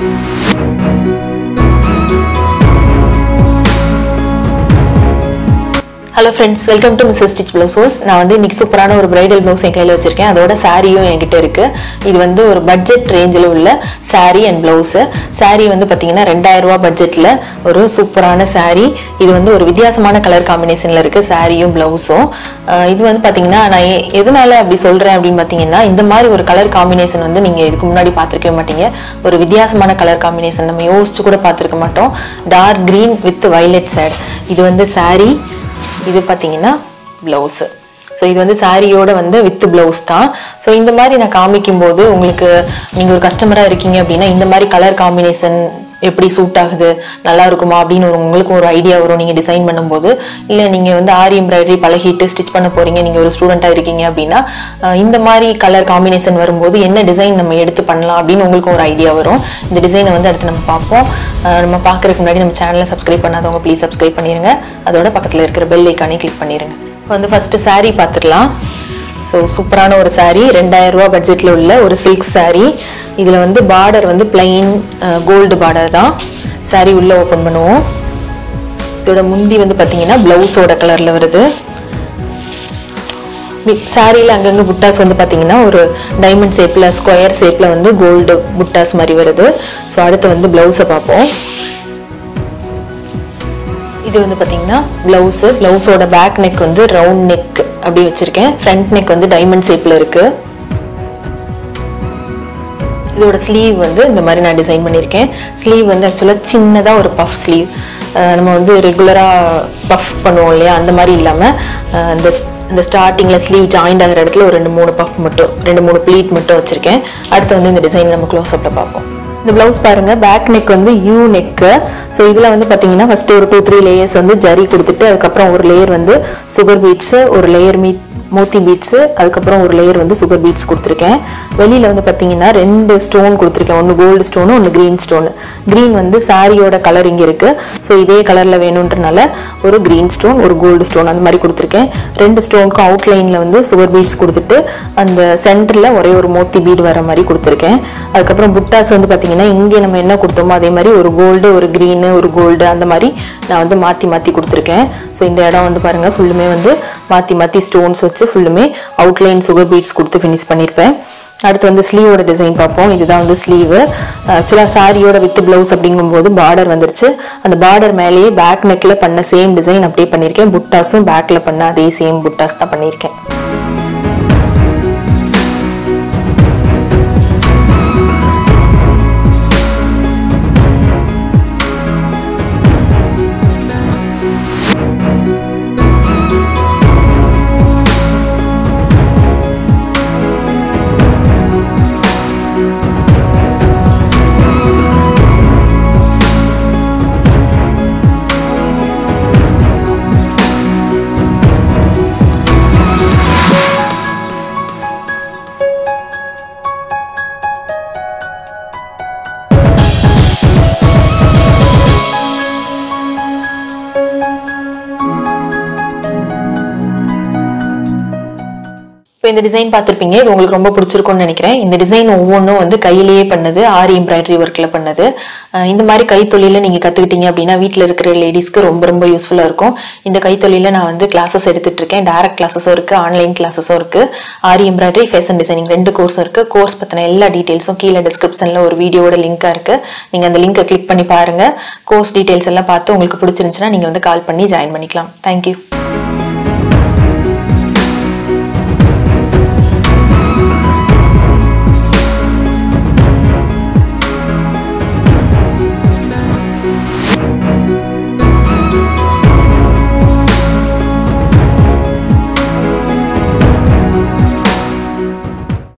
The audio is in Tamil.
Hello friends, welcome to Mrs. Stitch Blouses. நான் வந்து இன்னைக்கு சூப்பரான ஒரு பிரைடல் ப்ளவுஸ் என் கையில வச்சிருக்கேன். அதோட சாரியும் என்கிட்ட இருக்கு. இது வந்து ஒரு பட்ஜெட் ரேஞ்சில உள்ள சாரி அண்ட் ப்ளவுஸ். சாரி வந்து பாத்தீங்கன்னா 2000 ரூபாய் பட்ஜெட்ல ஒரு சூப்பரான சாரி. இது வந்து ஒரு வித்தியாசமான கலர் காம்பினேஷன்ல இருக்கு சாரியும் ப்ளவுஸும். இது வந்து பாத்தீங்கன்னா நான் எதனால அப்படி சொல்றேன் அப்படினு பாத்தீங்கன்னா இந்த மாதிரி ஒரு கலர் காம்பினேஷன் வந்து நீங்க இதுக்கு முன்னாடி பாத்துக்கவே மாட்டீங்க. ஒரு வித்தியாசமான கலர் காம்பினேஷன் நம்ம யோசிச்சு கூட பாத்துக்க மாட்டோம். Dark green with violet shade. இது வந்து சாரி, இது பாத்தீங்கன்னா blouse. சோ இது வந்து சாரியோட வந்து வித் blouse தான். சோ இந்த மாதிரி நான் காமிக்கும்போது உங்களுக்கு நீங்க ஒரு கஸ்டமரா இருக்கீங்க அப்படினா இந்த மாதிரி கலர் காம்பினேஷன் எப்படி சூட் ஆகுது, நல்லா இருக்குமா அப்படினு உங்களுக்கு ஒரு ஐடியா வரும் நீங்க டிசைன் பண்ணும்போது. இல்ல நீங்க வந்து ஆரி எம்ப்ராய்டரி பழகிட்டு ஸ்டிட்ச் பண்ண போறீங்க, நீங்க ஒரு ஸ்டூடெண்டா இருக்கீங்க அப்படினா இந்த மாதிரி கலர் காம்பினேஷன் வரும்போது என்ன டிசைன் நம்ம எடுத்து பண்ணலாம் அப்படினு உங்களுக்கு ஒரு ஐடியா வரும். இந்த டிசைனை வந்து அடுத்து நம்ம பாப்போம். நம்ம பார்க்கறதுக்கு முன்னாடி நம்ம சேனலை சப்ஸ்கிரைப் பண்ணாதவங்க ப்ளீஸ் சப்ஸ்கிரைப் பண்ணிருங்க. அதோட பக்கத்துல இருக்கிற பெல் ஐகானை கிளிக் பண்ணிருங்க. வந்து ஃபர்ஸ்ட் saree பார்த்துடலாம். சோ சூப்பரான ஒரு saree 2000 ரூபாய் பட்ஜெட்ல உள்ள ஒரு silk saree. இதுல வந்து border வந்து plain gold border தான். saree உள்ள ஓபன் பண்ணுவோம். இதோட முந்தி வந்து பாத்தீங்கன்னா ப்ளவுஸோட கலர்ல வருது. சாரில அங்கங்க புட்டாஸ் வந்து பாத்தீங்கன்னா ஒரு டைமண்ட் ஷேப்ல ஸ்கொயர் ஷேப்ல வந்து கோல்ட் புட்டாஸ் மாதிரி வருது. சோ அடுத்து வந்து ப்ளவுஸை பார்ப்போம். இது வந்து பாத்தீங்கன்னா ப்ளவுஸோட பேக் நெக் வந்து ரவுண்ட் நெக் அப்படி வச்சிருக்கேன். ஃப்ரண்ட் நெக் வந்து டைமண்ட் ஷேப்ல இருக்கு. இதோட ஸ்லீவ் வந்து இந்த மாதிரி நான் டிசைன் பண்ணிருக்கேன். ஸ்லீவ் வந்து ஆக்சுவலா சின்னதா ஒரு பஃப் ஸ்லீவ். நம்ம வந்து ரெகுலரா பஃப் பண்ணுவோம் இல்லையா, அந்த மாதிரி இல்லாம இந்த ஸ்டார்டிங்ல ஸ்லீவ் ஜாயிண்ட் ஆகிற இடத்துல ஒரு 2-3 பஃப் மட்டும் 2-3 ப்ளீட் மட்டும் வச்சிருக்கேன். அடுத்து வந்து இந்த டிசைன் நம்ம க்ளோஸ் அப்ல பார்ப்போம். இந்த ப்ளவுஸ் பாருங்க, பேக் நெக் வந்து யூ நெக். ஸோ இதில் வந்து பார்த்தீங்கன்னா ஃபர்ஸ்ட் ஒரு 2-3 லேயர்ஸ் வந்து ஜரி கொடுத்துட்டு அதுக்கப்புறம் ஒரு லேயர் வந்து சுகர் பீட்ஸு, ஒரு லேயர் மோத்தி பீட்ஸு, அதுக்கப்புறம் ஒரு லேயர் வந்து சுகர் பீட்ஸ் கொடுத்துருக்கேன். வெளியில் வந்து பார்த்தீங்கன்னா 2 ஸ்டோன் கொடுத்துருக்கேன். ஒன்று கோல்டு ஸ்டோனு, ஒன்று க்ரீன் ஸ்டோனு. க்ரீன் வந்து சாரியோட கலர் இங்கே இருக்குது. ஸோ இதே கலரில் வேணுன்றனால ஒரு க்ரீன் ஸ்டோன், ஒரு கோல்டு ஸ்டோன் அந்த மாதிரி கொடுத்துருக்கேன். 2 ஸ்டோனுக்கும் அவுட்லைனில் வந்து சுகர் பீட்ஸ் கொடுத்துட்டு அந்த சென்டரில் ஒரே ஒரு மோத்தி பீட் வர மாதிரி கொடுத்துருக்கேன். அதுக்கப்புறம் புட்டாஸ் வந்து பார்த்தீங்கன்னா இங்கே நம்ம என்ன கொடுத்தோமோ அதே மாதிரி ஒரு கோல்டு, ஒரு க்ரீனு, ஒரு கோல்டு அந்த மாதிரி நான் வந்து மாற்றி கொடுத்துருக்கேன். ஸோ இந்த இடம் வந்து பாருங்கள் ஃபுல்லுமே வந்து மாற்றி ஸ்டோன்ஸ் வச்சு ஃபுல்லுமே அவுட்லைன் சுகர் பீட்ஸ் கொடுத்து ஃபினிஷ் பண்ணியிருப்பேன். அடுத்து வந்து ஸ்லீவோட டிசைன் பார்ப்போம். இதுதான் வந்து ஸ்லீவ். ஆக்சுவலாக சாரியோட வித் ப்ளவுஸ் அப்படிங்கும்போது பார்டர் வந்துருச்சு. அந்த பார்டர் மேலேயே பேக் நெக்ல பண்ண சேம் டிசைன் அப்படியே பண்ணியிருக்கேன். புட்டாஸும் பேக்ல பண்ண அதே சேம் புட்டாஸ் தான் பண்ணியிருக்கேன். இந்த டிசைன் பார்த்திருப்பீங்க. இது உங்களுக்கு ரொம்ப பிடிச்சிருக்கும்னு நினைக்கிறேன். இந்த டிசைன் ஒவ்வொன்றும் வந்து கையிலேயே பண்ணது, ஆரி எம்ப்ராய்டரி ஒர்க்ல பண்ணது. இந்த மாதிரி கைத்தொழில நீங்க கத்துக்கிட்டீங்க அப்படின்னா வீட்டில் இருக்கிற லேடிஸ்க்கு ரொம்ப யூஸ்ஃபுல்லா இருக்கும். இந்த கைத்தொழில நான் வந்து கிளாஸஸ் எடுத்துட்டு இருக்கேன். டைரக்ட் கிளாஸஸும் இருக்கு, ஆன்லைன் கிளாஸஸும் இருக்கு. ஆரி எம்ப்ராய்டரி, ஃபேஷன் டிசைனிங் 2 கோர்ஸும் இருக்கு. கோர்ஸ் பத்தின எல்லா டீடைல்ஸும் கீழே டிஸ்கிரிப்ஷன்ல ஒரு வீடியோட லிங்கா இருக்கு. நீங்க அந்த லிங்கை கிளிக் பண்ணி பாருங்க. கோர்ஸ் டீடைல்ஸ் எல்லாம் பார்த்து உங்களுக்கு பிடிச்சிருந்துச்சுன்னா நீங்க வந்து கால் பண்ணி ஜாயின் பண்ணிக்கலாம். தேங்க்யூ.